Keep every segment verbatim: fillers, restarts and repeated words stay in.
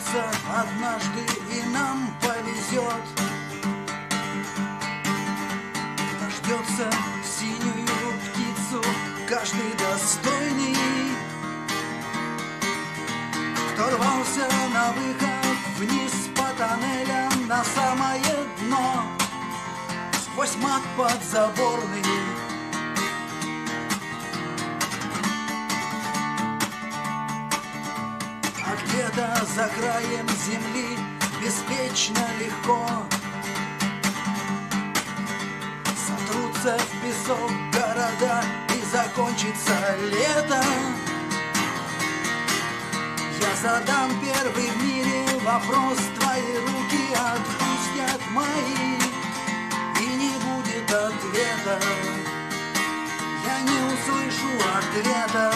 кажется, однажды и нам повезет. Дождется синюю птицу каждый достойный, кто рвался на выход вниз по тоннелям на самое дно, сквозь мат подзаборный. А где-то за краем земли беспечно легко сотрутся в песок города и закончится лето. Я задам первый в мире вопрос, твои руки отпустят мои, и не будет ответа, я не услышу ответа.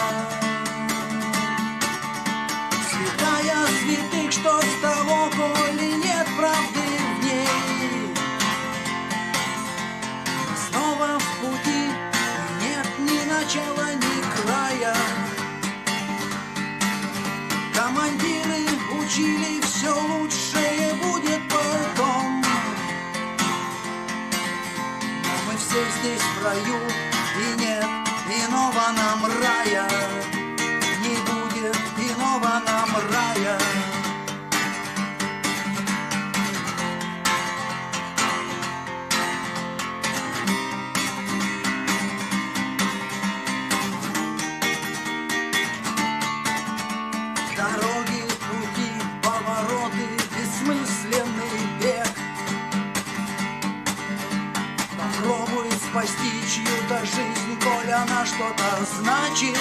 Святая святых, что с того, коли нет правды в ней, снова в пути, нет ни начала, ни края. Командиры учили, все лучшее будет потом, но мы все здесь в раю, и нет иного нам рая, не будет иного нам рая. Дороги, пути, повороты, бессмысленный бег. Попробуй спасти чью-то жизнь, коль она что-то значит.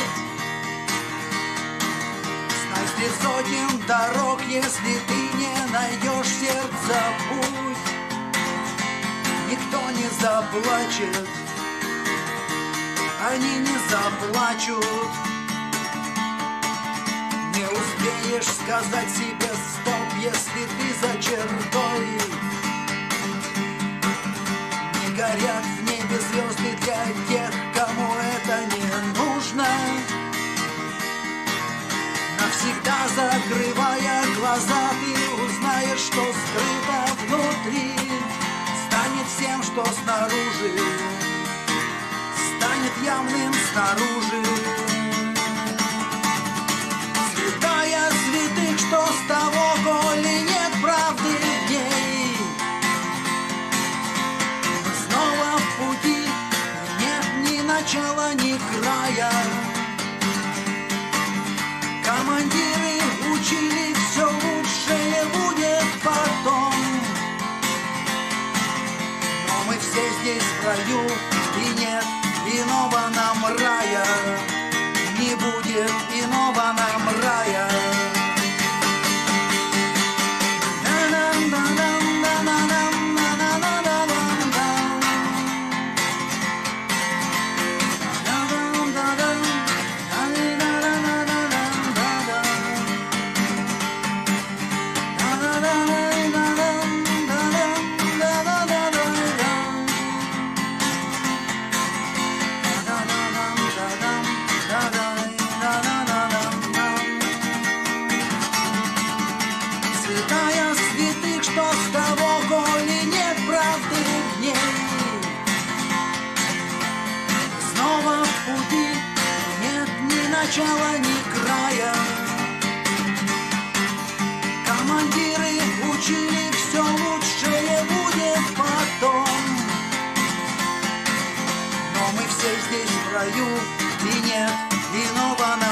Знай, здесь сотен дорог, если ты не найдешь сердца путь, никто не заплачет, они не заплачут. Не успеешь сказать себе стоп, если ты за чертой. Не горят в небе звезды для тех, кому это не нужно. Навсегда закрывая глаза, ты узнаешь, что скрыто внутри. Станет всем, что снаружи, станет явным снаружи. Святая святых, что с того, коли нет правды в ней, снова в пути, нет ни начала, ни края. Командиры учили, все лучшее будет потом, но мы все здесь в раю, и нет иного нам рая, не будет иного нам рая. Святая святых, что с того, коли нет правды в ней, снова в пути, нет ни начала, ни края. Командиры учили, все лучшее будет потом, но мы все здесь в раю, и нет иного